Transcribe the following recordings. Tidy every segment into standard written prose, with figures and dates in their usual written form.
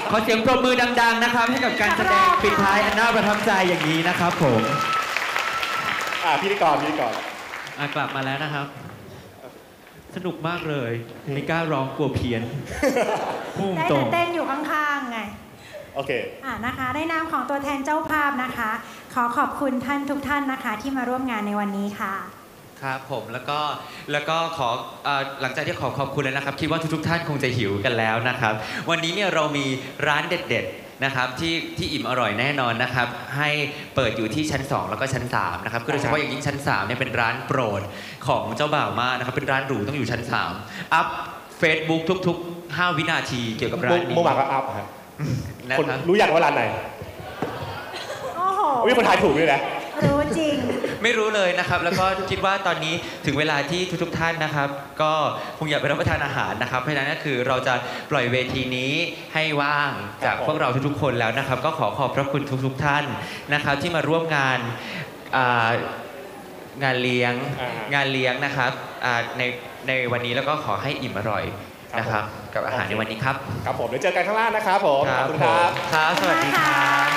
ขอเสียงปรบมือดังๆนะครับให้กับการแสดงปิดท้ายอันน่าประทับใจอย่างนี้นะครับผมพิธีกรกลับมาแล้วนะครับสนุกมากเลยไม่กล้าร้องกลัวเพี้ยนพุ่งตรงได้แต่เต้นอยู่ข้างๆไงโอเคนะคะในนามของตัวแทนเจ้าภาพนะคะขอขอบคุณท่านทุกท่านนะคะที่มาร่วมงานในวันนี้ค่ะครับผมแล้วก็ขอหลังจากที่ขอบคุณแล้วนะครับคิดว่าทุกท่านคงจะหิวกันแล้วนะครับวันนี้เนี่ยเรามีร้านเด็ดๆนะครับที่อิ่มอร่อยแน่นอนนะครับให้เปิดอยู่ที่ชั้น2แล้วก็ชั้น3นะครับโดยเฉพาะอย่างยิ่งชั้น3เนี่ยเป็นร้านโปรดของเจ้าบ่าวมากนะครับเป็นร้านหรูต้องอยู่ชั้น3อัพ Facebook ทุกๆ5วินาทีเกี่ยวกับร้านนี้เมื่อวานก็อัพครับคนรู้อย่างว่าร้านไหนโอ้โหมีคนทายถูกด้วยนะรู้จริงไม่รู้เลยนะครับแล้วก็คิดว่าตอนนี้ถึงเวลาที่ทุกท่านนะครับก็คงอยากไปรับประทานอาหารนะครับเพราะฉะนั้นก็คือเราจะปล่อยเวทีนี้ให้ว่างจากพวกเราทุกๆคนแล้วนะครับก็ขอขอบพระคุณทุกท่านนะครับที่มาร่วมงานเลี้ยงนะครับในวันนี้แล้วก็ขอให้อิ่มอร่อยนะครับกับอาหารในวันนี้ครับครับผมเดี๋ยวเจอกันข้างล่างนะครับผมขอบคุณครับครับสวัสดีครับ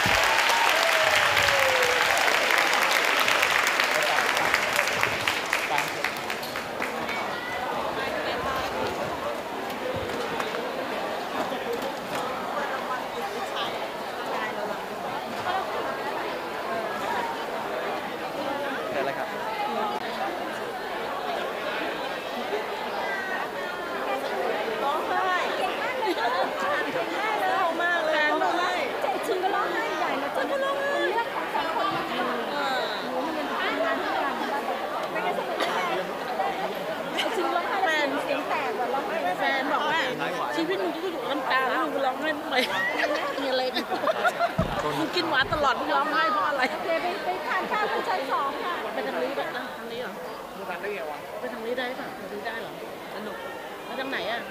ชีวิตมึงก็อยู่น้ำตาแล้วมึงร้องไห้ทำไมมีอะไรมึงกินหวานตลอดมึงร้องไห้เพราะอะไรไปทานข้าวที่ชั้น2ค่ะไปทางนี้แบบทางนี้เหรอไปทางนี้ไงวะไปทางนี้ได้ป่ะทางนี้ได้เหรอสนุกไปทางไหนอ่ะ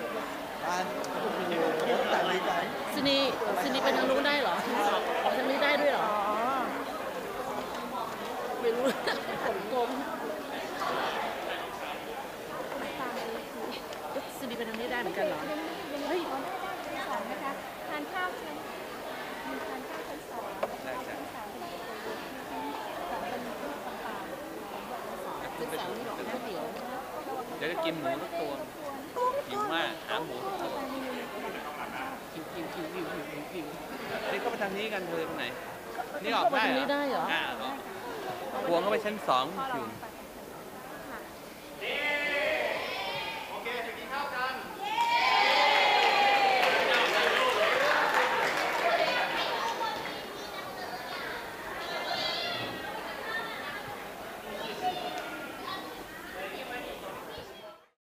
ซินีไปทางนู้นได้เหรอทางนี้ได้ด้วยเหรอไม่รู้ผมกลมซินีไปทางนี้ได้เหมือนกันเหรอเฮ้ยนะคะทานข้าวชั้นชั้น2ชั้น3 เดี๋ยวจะกินหมูทุกตัวหิวมากหาหมูคิวนี่ก็ไปทางนี้กันเธอไปไหนนี่ออกได้เหรอได้เหรอพวงก็ไปชั้น2อยู่